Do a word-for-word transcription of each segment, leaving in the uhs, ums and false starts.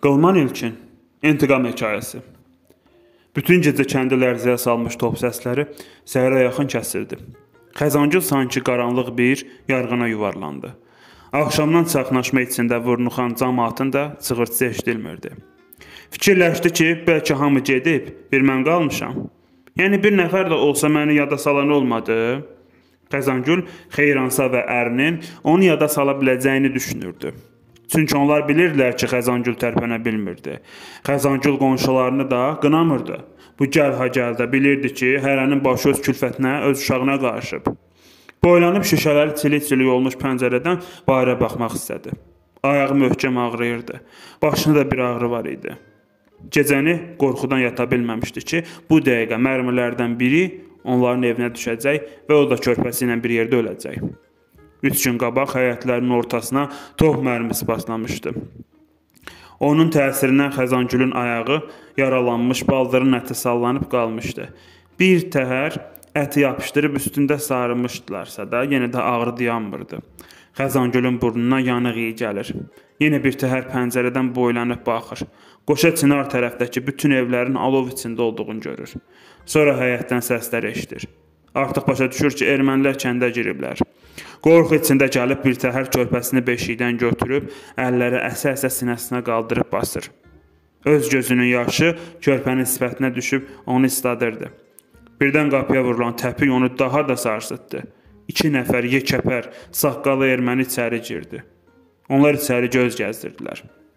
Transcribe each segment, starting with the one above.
Qılman İlkin İntiqam hekayəsi. Bütün gecə kəndi lərzəyə salmış top səsləri səhərə yaxın kəsildi. Xəzancıl sanki qaranlıq bir yarğana yuvarlandı. Axşamdan çaxnaşma içində vurnuxan cəmaatın da çığırtısı eşidilmirdi. Fikirləşdi ki, bəlkə hamı gedib, bir mən qalmışam. Yəni bir nəfər də olsa məni yada salan olmadı. Xəzancıl Xeyransa və ərinin onu yada sala biləcəyini düşünürdü. Çünki onlar bilirdilər ki, Xəzancıl tərpənə bilmirdi. Xəzancıl qonşularını da qınamırdı. Bu gəl-ha-gəldə bilirdi ki, hərənin başı öz külfətinə, öz uşağına qarışıb. Boylanıb şüşələri çilik-çilik olmuş pəncərədən bayıra baxmaq istədi. Ayağı möhkəm ağrıyırdı. Başında da bir ağrı var idi. Gecəni qorxudan yata bilməmişdi ki, bu dəqiqə mərmilərdən biri onların evinə düşəcək və o da körpəsi ilə bir yerdə öləcək. Üç gün qabaq həyətlərin ortasına top mərmisi başlamışdı. Onun təsirindən Xəzancülün ayağı yaralanmış, baldırın əti sallanıb qalmışdı. Bir təhər əti yapışdırıb üstündə sarımışdılarsa da yenə də ağrı dayanmırdı. Xəzancülün burnuna yanıq iyi gəlir. Yenə bir təhər pəncərədən boylanıb baxır. Qoşa Çınar tərəfdəki bütün evlərin alov içində olduğunu görür. Sonra həyətdən səslər eşidir. Artıq başa düşür ki, ermənilər kəndə giriblər. Qorxu içində gəlib bir təhər körpəsini beşikdən götürüb, əlləri əsə-əsə sinəsinə qaldırıb basır. Öz gözünün yaşı körpənin sifətinə düşüb onu isladırdı. Birdən qapıya vurulan təpik onu daha da sarsıtdı. İki nəfər yekəpər, saqqalı erməni içəri girdi. Onlar içəri göz gəzdirdilər.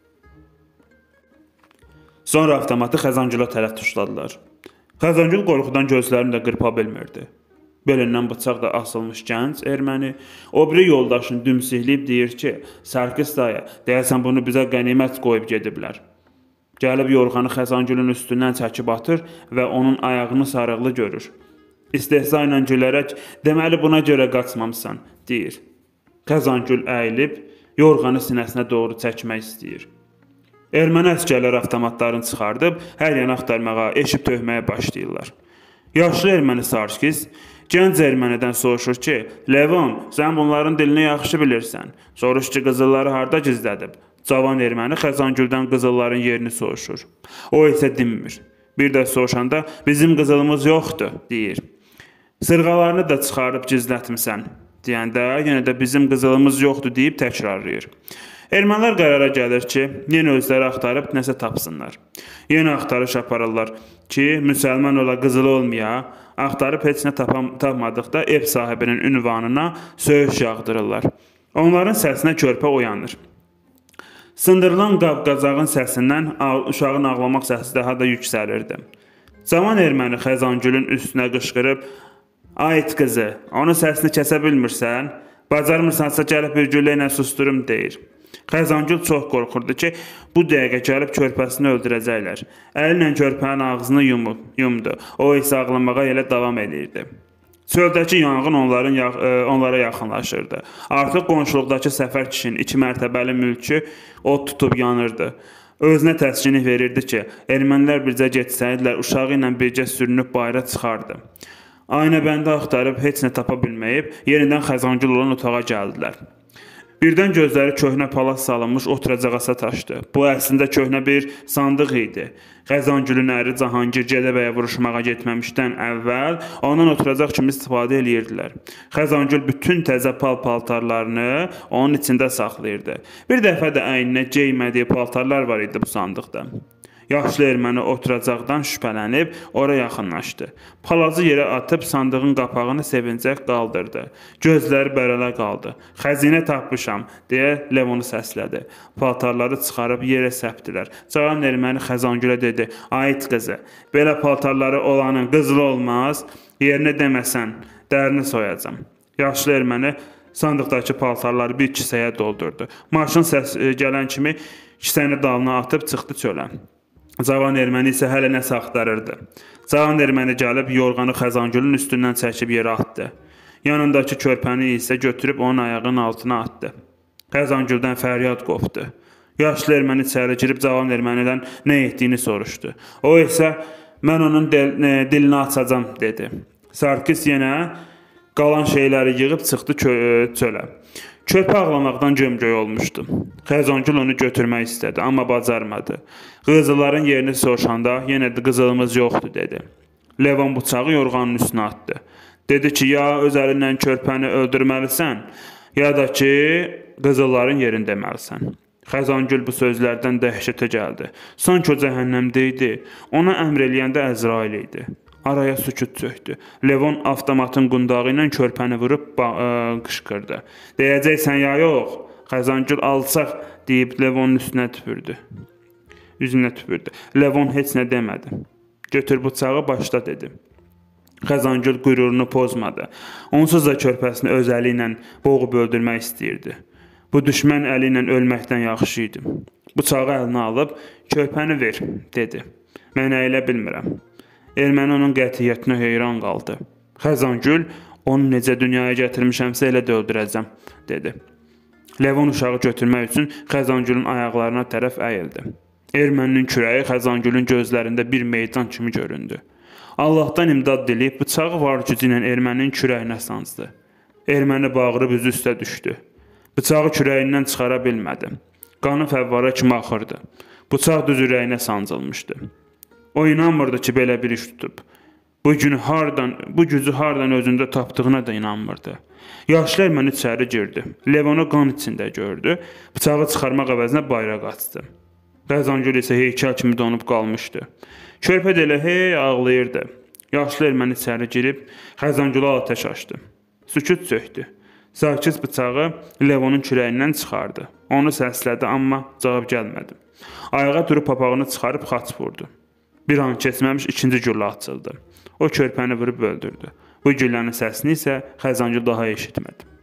Sonra avtomatı Xəzancıla tərəf tuşladılar. Xəzancıl qorxudan gözlərini də qırpa bilmirdi. Belindən bıçaq da asılmış gənc erməni o biri yoldaşını dümsükləyib deyir ki, Sarkis dayı, deyəsən bunu bizə qənimət qoyub gediblər. Gəlib yorğanı Xəzancülün üstündən çəkib atır və onun ayağını sarıqlı görür. İstehza ilə gülərək, deməli buna görə qaçmamısan, deyir. Xəzancül əyilib, yorğanı sinəsinə doğru çəkmək istəyir. Erməni əsgərlər avtomatlarını çıxardıb, hər yana axtarmağa, eşib töhməyə başlayırlar. Yaşlı erməni Sarkis, gənc ermənidən soruşur ki, Levon, sən bunların dilini yaxşı bilirsən. Soruş ki, qızılları harda gizlədib? Cavan erməni Xəzancüldən qızılların yerini soruşur. O isə dinmir. Bir də soruşanda, bizim qızılımız yoxdur, deyir. Sırğalarını da çıxarıb gizlətmisən, deyəndə, yenə də bizim qızılımız yoxdur deyib təkrarlayır. Ermənilər qərara gəlir ki, yenə özləri axtarıb nəsə tapsınlar. Yenə axtarış aparırlar ki, müsəlman ola qızılı olmaya, axtarıb heç nə tapmadıqda ev sahibinin ünvanına söyüş yağdırırlar. Onların səsinə körpə oyanır. Sındırılan qab-qazağın səsindən uşağın ağlamaq səsi daha da yüksəlirdi. Cavan erməni Xəzancülün üstünə qışqırıb, Ayt qızı, onun səsini kəsə bilmirsən, bacarmırsansa gəlib bir güllə ilə susturum, deyir. Xəzancül çox qorxurdu ki, bu dəqiqə gəlib körpəsini öldürəcəklər. Əli ilə körpənin ağzını yumdu. O isə ağlamağa elə davam edirdi. Çöldəki yanğın onların, onlara yaxınlaşırdı. Artıq qonşuluqdakı Səfər kişinin iki mərtəbəli mülkü od tutub yanırdı. Özünə təskinlik verirdi ki, ermənilər bircə getsəydilər, uşağı ilə bircə sürünüb bayıra çıxardı. Aynəbəndə axtarıb heç nə tapa bilməyib, yenidən Xəzancıl olan otağa gəldilər. Birdən gözləri köhnə palas salınmış oturacağa sataşdı. Bu əslində köhnə bir sandıq idi. Xəzancülün əri Cahangir Gədəbəyə vuruşmağa getməmişdən əvvəl ondan oturacaq kimi istifadə edirdilər. Xəzancül bütün təzə pal-paltarlarını onun içində saxlayırdı. Bir dəfə də əyninə geymədiyi paltarlar var idi bu sandıqda. Yaşlı erməni oturacaqdan şübhələnib ora yaxınlaşdı. Palazı yerə atıb sandığın qapağını sevincək qaldırdı. Gözləri bərələ qaldı. Xəzinə tapmışam, deyə Levonu səslədi. Paltarları çıxarıb yerə səpdilər. Cavan erməni Xəzancülə dedi, Ayt qızı, belə paltarları olanın qızılı olmaz, yerinə deməsən, dərini soyacam. Yaşlı erməni sandıqdakı paltarları bir kisəyə doldurdu. Maşın səs gələn kimi kisəni dalına atıb çıxdı çölə. Cavan erməni isə hələ nəsə axtarırdı. Cavan erməni gəlib yorğanı Xəzancülün üstündən çəkib yerə atdı. Yanındakı körpəni isə götürüb onun ayağının altına atdı. Xəzancüldən fəryad qopdu. Yaşlı erməni içəri girib cavan ermənidən nə etdiyini soruşdu. O isə, mən onun dilini açacam, dedi. Sarkis yenə qalan şeyləri yığıb çıxdı çölə. Körpə ağlamaqdan gömgöy olmuşdu. Xəzangül onu götürmək istədi, amma bacarmadı. Qızılların yerini soruşanda yenə də qızılımız yoxdur dedi. Levon bıçağı yorğanın üstünə atdı. Dedi ki, ya öz əlinlə körpəni öldürməlisən, ya da ki, qızılların yerini deməlisən. Xəzangül bu sözlərdən dəhşətə gəldi. Sanki o cəhənnəmdə idi. Ona əmr eləyəndə Əzrail idi. Araya sükut çöktü. Levon avtomatın qundağı ilə körpəni vurub ə, qışqırdı. Deyəcəksən ya yox? Xəzangül alçaq deyib Levonun üstünə tüpürdü. Üzünə tüpürdü. Levon heç nə demədi. Götür bıçağı başla dedi. Xəzangül qürurunu pozmadı. Onsuz da körpəsini öz əli ilə boğub öldürmək istəyirdi. Bu düşmən əli ilə ölməkdən yaxşı idi. Bıçağı əlinə alıb, körpəni ver, dedi. Mən əylə bilmirəm. Erməni onun qətiyyətinə heyran qaldı. Xəzangül, onu necə dünyaya gətirmişəmsə elə də öldürəcəm, dedi. Levon uşağı götürmək üçün Xəzangülün ayaqlarına tərəf əyildi. Erməninin kürəyi Xəzangülün gözlərində bir meydan kimi göründü. Allahdan imdad diləyib bıçağı var gücü ilə erməninin kürəyinə sancdı. Erməni bağırıb üzü üstə düşdü. Bıçağı kürəyindən çıxara bilmədi. Qanı fəvvara kimi axırdı. Bıçaq düz ürəyinə sancılmışdı. O inanmırdı ki, belə bir iş tutub. Bu günü hardan, bu gücü hardan özündə tapdığına da inanmırdı. Yaşlı erməni içəri girdi. Levonu qan içində gördü. Bıçağı çıxarmaq əvəzinə bayrağa qaçdı. Xəzangül isə heykəl kimi donub qalmışdı. Körpə də elə hey ağlayırdı. Yaşlı erməni içəri girib Xəzangülə atəş açdı. Sükut çöktü. Sakit bıçağı Levonun kürəyindən çıxardı. Onu səslədi, amma cavab gəlmədi. Ayağa durub papağını çıxarıb xaç vurdu. Bir an keçməmiş ikinci güllə açıldı. O körpəni vurub öldürdü. Bu güllənin səsini isə Xəzangül daha eşitmədi.